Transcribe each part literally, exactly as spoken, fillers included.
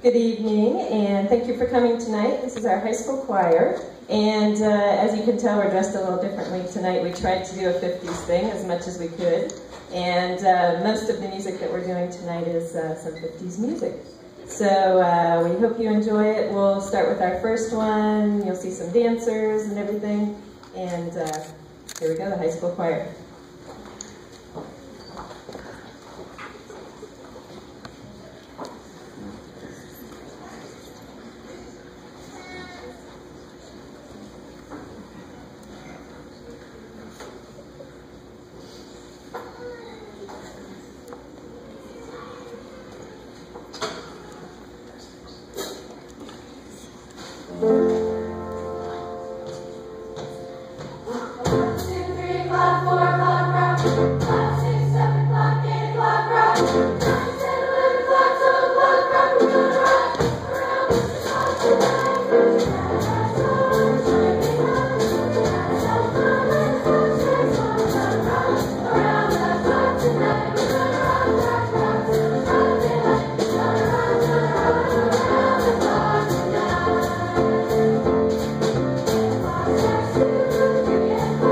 Good evening, and thank you for coming tonight. This is our high school choir, and uh, as you can tell, we're dressed a little differently tonight. We tried to do a fifties thing as much as we could, and uh, most of the music that we're doing tonight is uh, some fifties music. So uh, we hope you enjoy it. We'll start with our first one. You'll see some dancers and everything, and uh, here we go, the high school choir.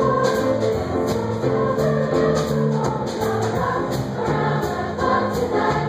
Tonight.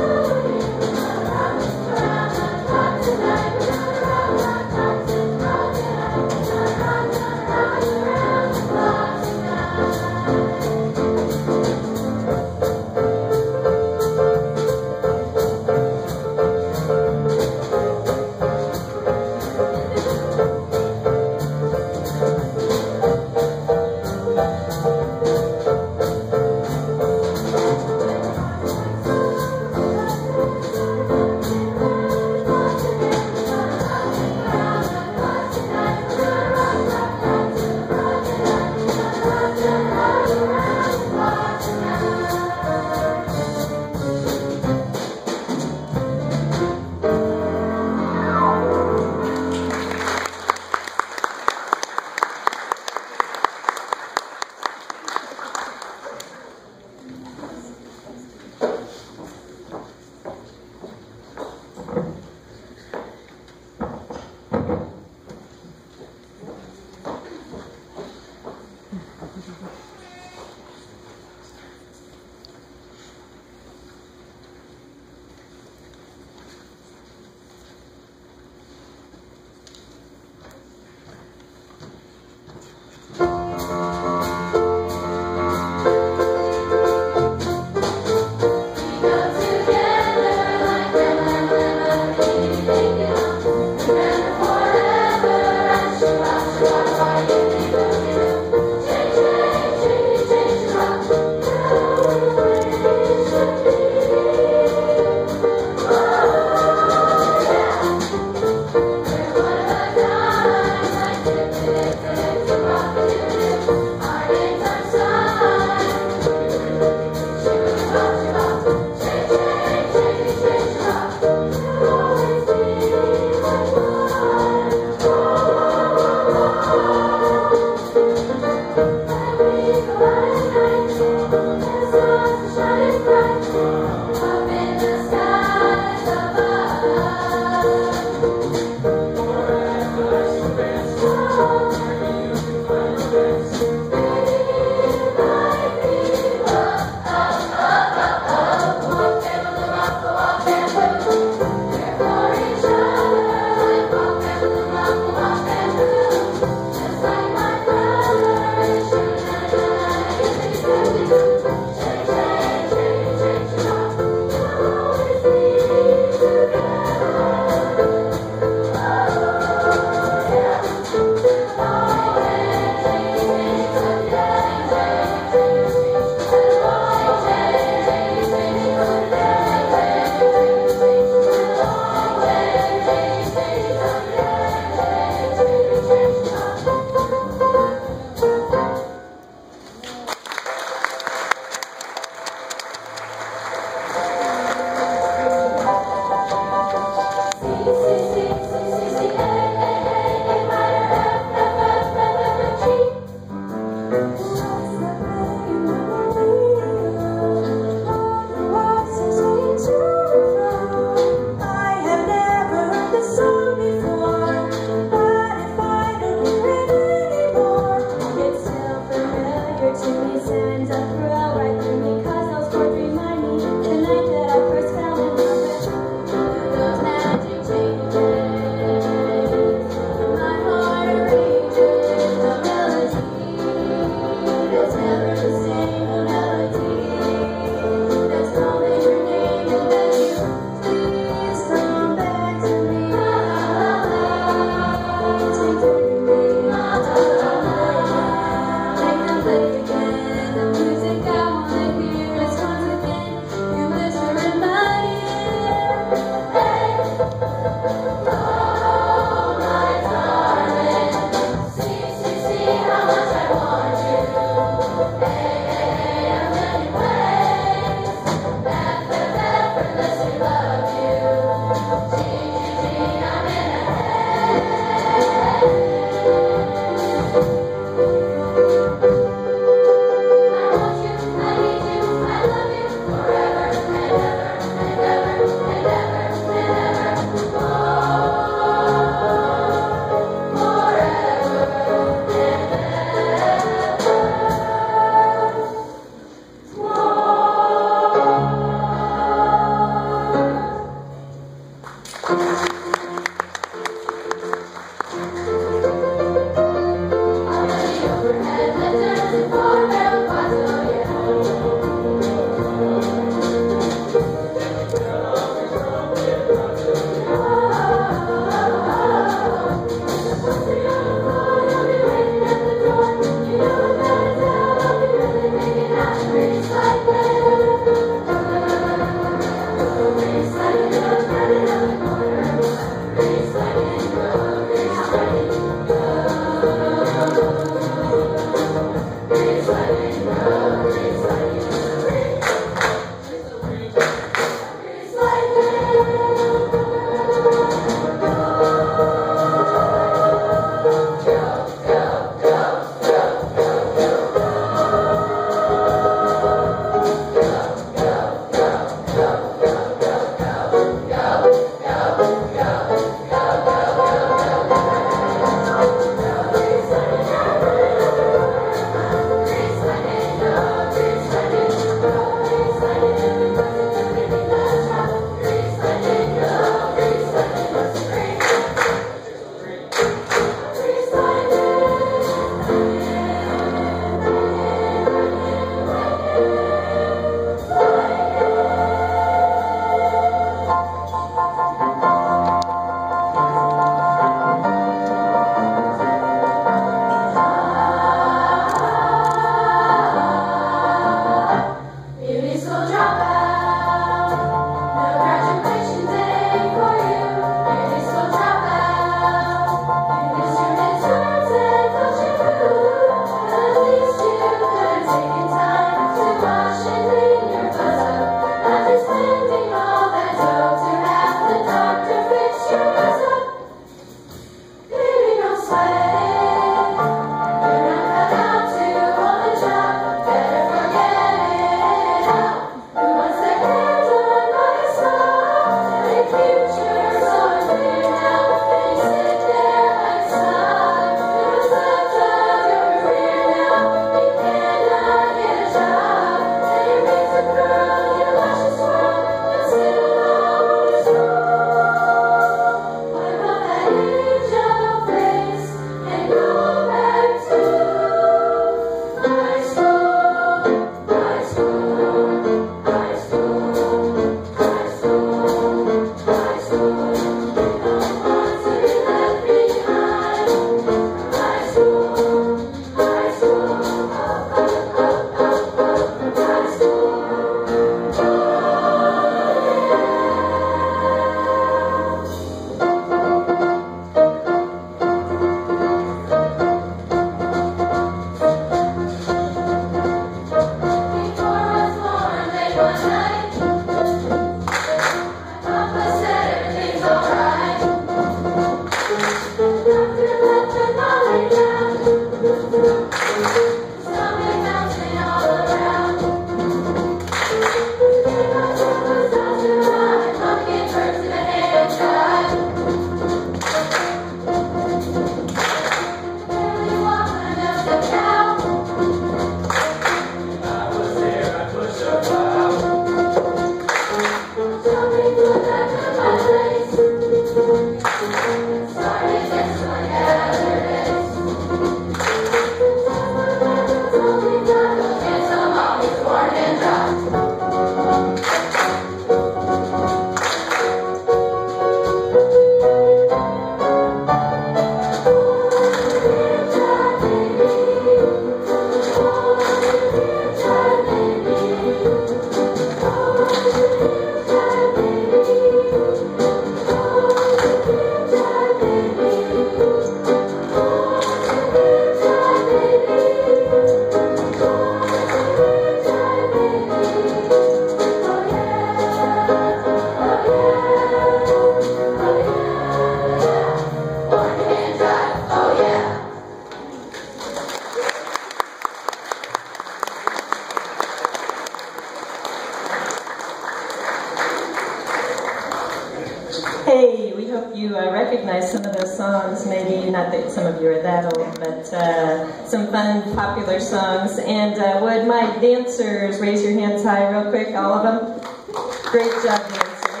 Hey, we hope you uh, recognize some of those songs. Maybe not that some of you are that old, but uh, some fun, popular songs. And uh, would my dancers raise your hands high real quick, all of them? Great job, dancers.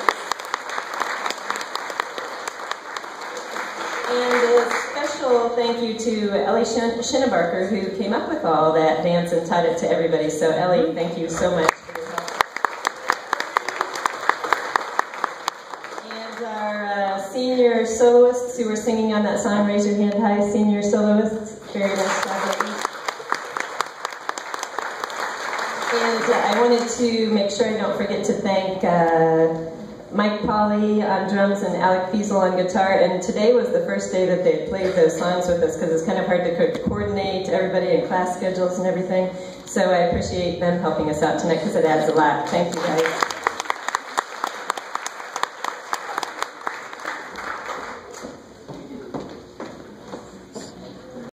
And a special thank you to Ellie Shin Shinnebarker, who came up with all that dance and taught it to everybody. So Ellie, thank you so much. Senior soloists who were singing on that song, raise your hand high. Senior soloists, very nice job. And uh, I wanted to make sure I don't forget to thank uh, Mike Polly on drums and Alec Fiesel on guitar. And today was the first day that they played those songs with us because it's kind of hard to co coordinate everybody and class schedules and everything. So I appreciate them helping us out tonight because it adds a lot. Thank you guys.